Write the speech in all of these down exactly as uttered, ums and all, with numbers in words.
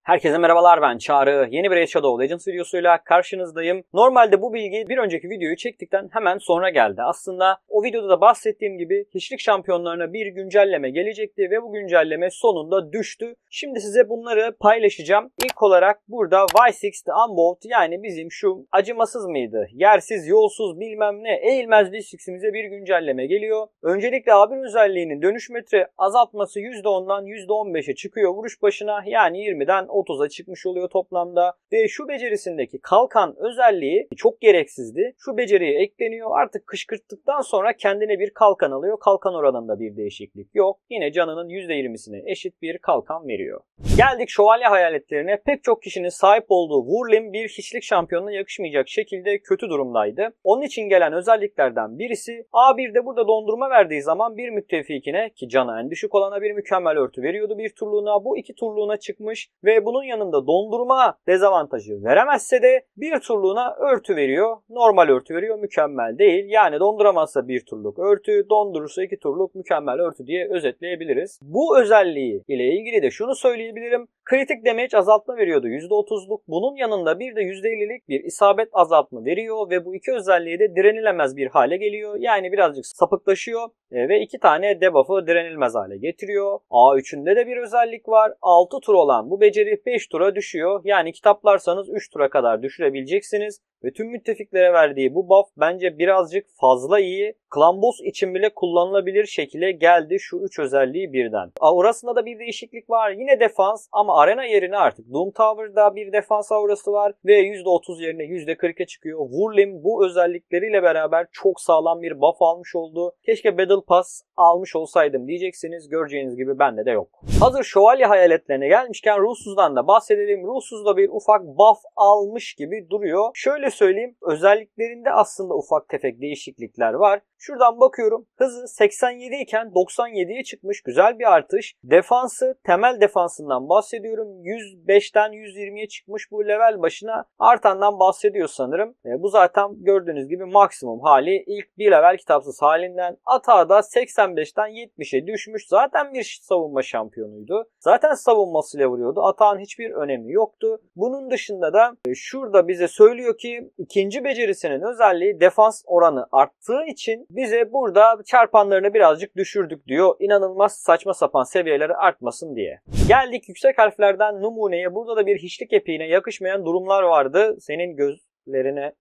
Herkese merhabalar, ben Çağrı. Yeni bir Raid Shadow Legends videosuyla karşınızdayım. Normalde bu bilgi bir önceki videoyu çektikten hemen sonra geldi. Aslında o videoda da bahsettiğim gibi hiçlik şampiyonlarına bir güncelleme gelecekti ve bu güncelleme sonunda düştü. Şimdi size bunları paylaşacağım. İlk olarak burada Y altı Unbowed, yani bizim şu acımasız mıydı, yersiz, yolsuz bilmem ne eğilmez Y altımıza bir güncelleme geliyor. Öncelikle A bir özelliğinin dönüş metre azaltması yüzde ondan yüzde on beşe çıkıyor vuruş başına, yani yirmiden otuza çıkmış oluyor toplamda. Ve şu becerisindeki kalkan özelliği çok gereksizdi. Şu beceriye ekleniyor. Artık kışkırttıktan sonra kendine bir kalkan alıyor. Kalkan oranında bir değişiklik yok. Yine canının yüzde yirmisine eşit bir kalkan veriyor. Geldik şövalye hayaletlerine. Pek çok kişinin sahip olduğu Wurlim bir hiçlik şampiyonuna yakışmayacak şekilde kötü durumdaydı. Onun için gelen özelliklerden birisi A birde burada dondurma verdiği zaman bir müttefikine, ki canı en düşük olana, bir mükemmel örtü veriyordu bir turluğuna. Bu iki turluğuna çıkmış ve bunun yanında dondurma dezavantajı veremezse de bir turluğuna örtü veriyor. Normal örtü veriyor, mükemmel değil. Yani donduramazsa bir turluk örtü, dondurursa iki turluk mükemmel örtü diye özetleyebiliriz. Bu özelliği ile ilgili de şunu söyleyebilirim. Kritik damage azaltma veriyordu yüzde otuzluk. Bunun yanında bir de yüzde ellilik bir isabet azaltma veriyor ve bu iki özelliği de direnilemez bir hale geliyor. Yani birazcık sapıklaşıyor ve iki tane debuff'ı direnilmez hale getiriyor. A üçünde de bir özellik var. altı tur olan bu beceri beş tura düşüyor. Yani kitaplarsanız üç tura kadar düşürebileceksiniz. Ve tüm müttefiklere verdiği bu buff bence birazcık fazla iyi. Clan Boss için bile kullanılabilir şekilde geldi şu üç özelliği birden. Aurasında da bir değişiklik var. Yine defans ama arena yerine artık Doom Tower'da bir defans aurası var. Ve yüzde otuz yerine yüzde kırka çıkıyor. Wurlim bu özellikleriyle beraber çok sağlam bir buff almış oldu. Keşke Battle Pass almış olsaydım diyeceksiniz. Göreceğiniz gibi bende de yok. Hazır şövalye hayaletlerine gelmişken ruhsuzdan da bahsedelim. Ruhsuz da bir ufak buff almış gibi duruyor. Şöyle söyleyeyim, özelliklerinde aslında ufak tefek değişiklikler var. Şuradan bakıyorum, hızı seksen yedi iken doksan yediye çıkmış, güzel bir artış. Defansı, temel defansından bahsediyorum, yüz beşten yüz yirmiye çıkmış bu level başına, artandan bahsediyor sanırım. E, bu zaten gördüğünüz gibi maksimum hali, ilk bir level kitapsız halinden. Atağı da seksen beşten yetmişe düşmüş, zaten bir savunma şampiyonuydu. Zaten savunmasıyla vuruyordu, atağın hiçbir önemi yoktu. Bunun dışında da e, şurada bize söylüyor ki ikinci becerisinin özelliği defans oranı arttığı için bize burada çarpanlarını birazcık düşürdük diyor. İnanılmaz saçma sapan seviyeleri artmasın diye. Geldik yüksek harflerden numuneye. Burada da bir hiçlik epiğine yakışmayan durumlar vardı. Senin gözlerine...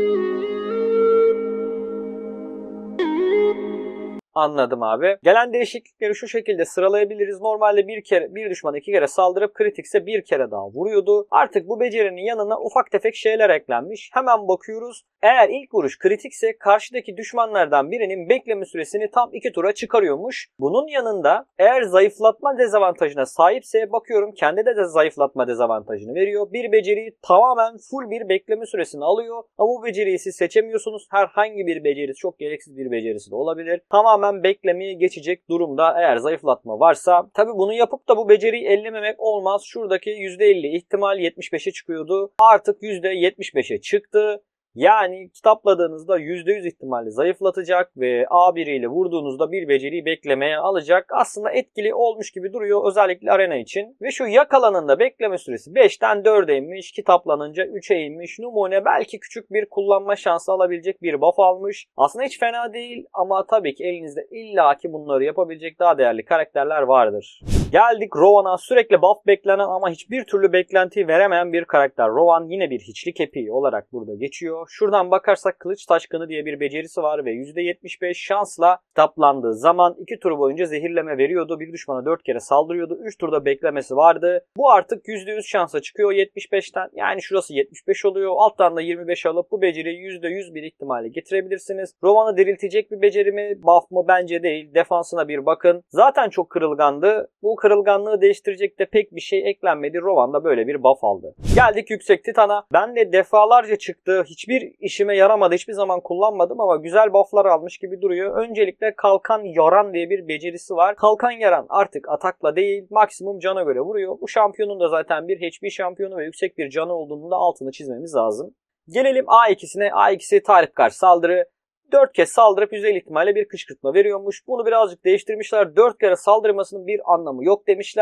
Anladım abi. Gelen değişiklikleri şu şekilde sıralayabiliriz. Normalde bir kere bir düşman iki kere saldırıp kritikse bir kere daha vuruyordu. Artık bu becerinin yanına ufak tefek şeyler eklenmiş. Hemen bakıyoruz. Eğer ilk vuruş kritikse karşıdaki düşmanlardan birinin bekleme süresini tam iki tura çıkarıyormuş. Bunun yanında eğer zayıflatma dezavantajına sahipse bakıyorum kendi de, de zayıflatma dezavantajını veriyor. Bir beceriyi tamamen full bir bekleme süresini alıyor. Ama bu beceriyi siz seçemiyorsunuz. Herhangi bir becerisi, çok gereksiz bir becerisi de olabilir. Tamamen beklemeyi geçecek durumda eğer zayıflatma varsa. Tabi bunu yapıp da bu beceriyi ellememek olmaz. Şuradaki yüzde elli ihtimal yetmiş beşe çıkıyordu. Artık yüzde yetmiş beşe çıktı. Yani kitapladığınızda yüzde yüz ihtimalle zayıflatacak ve A bir ile vurduğunuzda bir beceriyi beklemeye alacak. Aslında etkili olmuş gibi duruyor özellikle arena için. Ve şu yakalanında bekleme süresi beşten dörde inmiş, kitaplanınca üçe inmiş. Numune belki küçük bir kullanma şansı alabilecek bir buff almış. Aslında hiç fena değil ama tabii ki elinizde illaki bunları yapabilecek daha değerli karakterler vardır. Geldik Rowan'a, sürekli buff beklenen ama hiçbir türlü beklentiyi veremeyen bir karakter. Rowan yine bir hiçlik epiği olarak burada geçiyor. Şuradan bakarsak Kılıç Taşkını diye bir becerisi var ve yüzde yetmiş beş şansla kitaplandığı zaman iki tur boyunca zehirleme veriyordu. Bir düşmana dört kere saldırıyordu. üç turda beklemesi vardı. Bu artık yüzde yüz şansa çıkıyor yetmiş beşten. Yani şurası yetmiş beş oluyor. Alttan da yirmi beş alıp bu beceriyi yüzde yüz bir ihtimalle getirebilirsiniz. Rowan'ı diriltecek bir beceri mi? Buff mı? Bence değil. Defansına bir bakın. Zaten çok kırılgandı. Bu kırılganlığı değiştirecek de pek bir şey eklenmedi. Rowan da böyle bir buff aldı. Geldik Yüksek Titan'a. Ben de defalarca çıktı. Hiçbir işime yaramadı. Hiçbir zaman kullanmadım ama güzel bufflar almış gibi duruyor. Öncelikle Kalkan Yaran diye bir becerisi var. Kalkan Yaran artık atakla değil, maksimum cana göre vuruyor. Bu şampiyonun da zaten bir H P şampiyonu ve yüksek bir canı olduğunu da altını çizmemiz lazım. Gelelim A ikisine. A ikisi tarif karşı saldırı. dört kez saldırıp yüzde elli ihtimalle bir kışkırtma veriyormuş. Bunu birazcık değiştirmişler. dört kere saldırmasının bir anlamı yok demişler.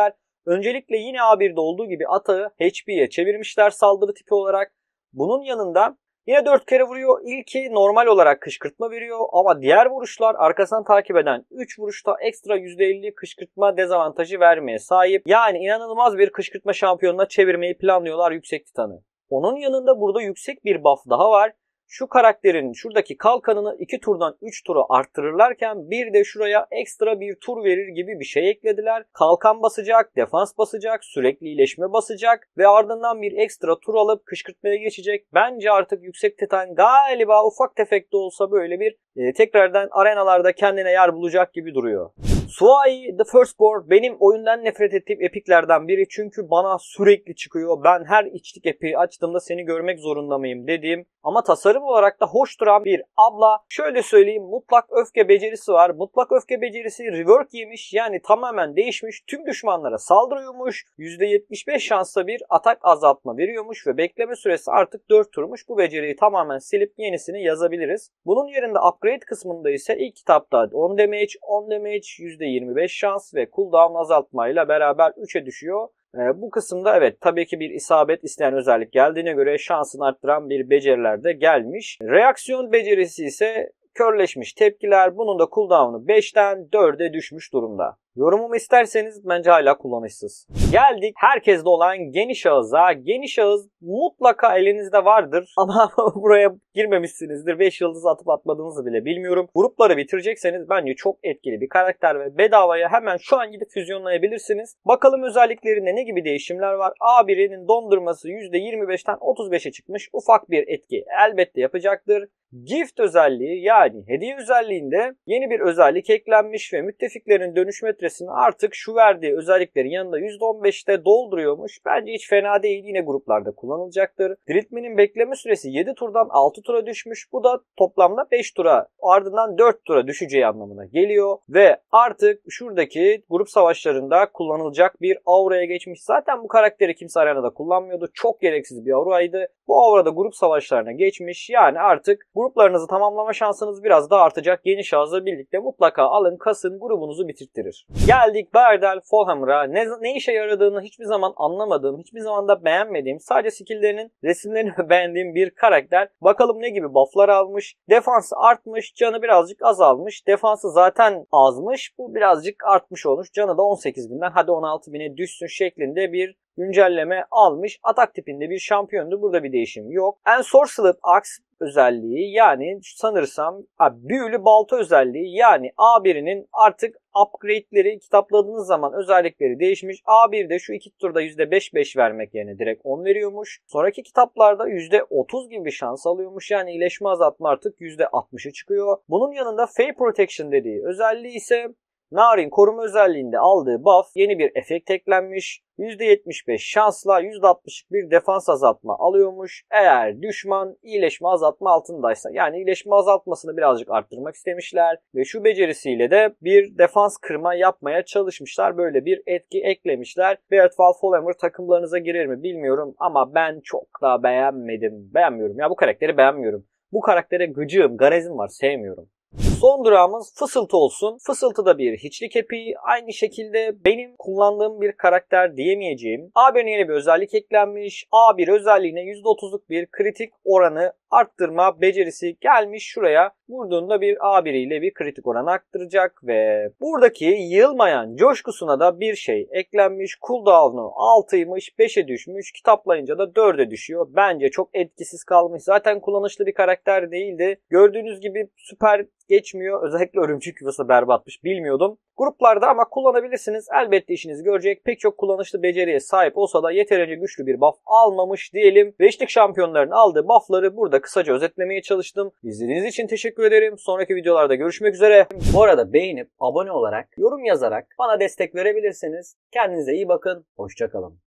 Öncelikle yine A birde olduğu gibi atağı H P'ye çevirmişler saldırı tipi olarak. Bunun yanında yine dört kere vuruyor. İlki normal olarak kışkırtma veriyor ama diğer vuruşlar arkasından takip eden üç vuruşta ekstra yüzde elli kışkırtma dezavantajı vermeye sahip. Yani inanılmaz bir kışkırtma şampiyonuna çevirmeyi planlıyorlar Yüksek Titan'ı. Onun yanında burada yüksek bir buff daha var. Şu karakterin şuradaki kalkanını iki turdan üç tura arttırırlarken bir de şuraya ekstra bir tur verir gibi bir şey eklediler. Kalkan basacak, defans basacak, sürekli iyileşme basacak ve ardından bir ekstra tur alıp kışkırtmaya geçecek. Bence artık Yüksek Titan galiba ufak tefek de olsa böyle bir e, tekrardan arenalarda kendine yer bulacak gibi duruyor. Suai The Firstborn benim oyundan nefret ettiğim epiklerden biri çünkü bana sürekli çıkıyor. Ben her içlik epiği açtığımda seni görmek zorunda mıyım dediğim ama tasarım olarak da hoş duran bir abla. Şöyle söyleyeyim, mutlak öfke becerisi var. Mutlak öfke becerisi rework yemiş, yani tamamen değişmiş. Tüm düşmanlara saldırıyormuş. yüzde yetmiş beş şansla bir atak azaltma veriyormuş ve bekleme süresi artık dört turmuş. Bu beceriyi tamamen silip yenisini yazabiliriz. Bunun yerinde upgrade kısmında ise ilk kitapta on damage, on damage, yüzde yirmi beş şans ve cooldown azaltmayla beraber üçe düşüyor. Ee, bu kısımda evet tabii ki bir isabet isteyen özellik geldiğine göre şansını arttıran bir beceriler de gelmiş. Reaksiyon becerisi ise körleşmiş tepkiler. Bunun da cooldown'u beşten dörde düşmüş durumda. Yorumumu isterseniz bence hala kullanışsız. Geldik herkeste olan geniş ağıza. Geniş ağız mutlaka elinizde vardır ama buraya girmemişsinizdir. beş yıldız atıp atmadığınızı bile bilmiyorum. Grupları bitirecekseniz bence çok etkili bir karakter ve bedavaya hemen şu an gidip füzyonlayabilirsiniz. Bakalım özelliklerinde ne gibi değişimler var. A birinin dondurması yüzde yirmi beşten otuz beşe çıkmış. Ufak bir etki elbette yapacaktır. Gift özelliği, yani hediye özelliğinde yeni bir özellik eklenmiş ve müttefiklerin dönüş metresini artık şu verdiği özelliklerin yanında yüzde on beşte dolduruyormuş. Bence hiç fena değil, yine gruplarda kullanılacaktır. Diriltmenin bekleme süresi yedi turdan altı tura düşmüş. Bu da toplamda beş tura, ardından dört tura düşeceği anlamına geliyor. Ve artık şuradaki grup savaşlarında kullanılacak bir auraya geçmiş. Zaten bu karakteri kimse arenada kullanmıyordu. Çok gereksiz bir auraydı. Bu aurada grup savaşlarına geçmiş. Yani artık gruplarınızı tamamlama şansınız biraz daha artacak. Geniş ağızla birlikte mutlaka alın, kasın, grubunuzu bitirtirir. Geldik Bardel Falhammer'a. Ne, ne işe yaradığını hiçbir zaman anlamadığım, hiçbir zaman da beğenmediğim, sadece skill'lerinin resimlerini beğendiğim bir karakter. Bakalım ne gibi buff'lar almış. Defansı artmış, canı birazcık azalmış. Defansı zaten azmış, bu birazcık artmış olmuş. Canı da on sekiz binden hadi on altı bine düşsün şeklinde bir güncelleme almış. Atak tipinde bir şampiyondu. Burada bir değişim yok. Ensorceled Axe özelliği, yani sanırsam abi, büyülü balta özelliği, yani A birinin artık upgrade'leri kitapladığınız zaman özellikleri değişmiş. A birde şu iki turda yüzde beş beş vermek yerine direkt on veriyormuş. Sonraki kitaplarda yüzde otuz gibi bir şans alıyormuş. Yani iyileşme azaltma artık yüzde altmışa çıkıyor. Bunun yanında Fey Protection dediği özelliği ise Narin koruma özelliğinde aldığı buff, yeni bir efekt eklenmiş. yüzde yetmiş beş şansla yüzde altmışlık bir defans azaltma alıyormuş. Eğer düşman iyileşme azaltma altındaysa, yani iyileşme azaltmasını birazcık arttırmak istemişler. Ve şu becerisiyle de bir defans kırma yapmaya çalışmışlar. Böyle bir etki eklemişler. Beardfall Falhammer takımlarınıza girer mi bilmiyorum ama ben çok da beğenmedim. Beğenmiyorum ya, bu karakteri beğenmiyorum. Bu karaktere gıcığım, garezim var, sevmiyorum. Son durağımız Fısıltı olsun. Fısıltı da bir hiçlik epiği. Aynı şekilde benim kullandığım bir karakter diyemeyeceğim. A bir'in yeni bir özellik eklenmiş. A bir özelliğine yüzde otuzluk bir kritik oranı arttırma becerisi gelmiş şuraya. Vurduğunda bir A bir ile bir kritik oranı arttıracak ve buradaki yılmayan coşkusuna da bir şey eklenmiş. Cooldown'u altıymış, beşe düşmüş. Kitaplayınca da dörde düşüyor. Bence çok etkisiz kalmış. Zaten kullanışlı bir karakter değildi. Gördüğünüz gibi süper geçmiyor. Özellikle örümcek yuvası berbatmış. Bilmiyordum. Gruplarda ama kullanabilirsiniz. Elbette işinizi görecek. Pek çok kullanışlı beceriye sahip olsa da yeterince güçlü bir buff almamış diyelim. Beşlik şampiyonların aldığı buffları burada kısaca özetlemeye çalıştım. İzlediğiniz için teşekkür ederim. Sonraki videolarda görüşmek üzere. Bu arada beğenip, abone olarak, yorum yazarak bana destek verebilirsiniz. Kendinize iyi bakın. Hoşça kalın.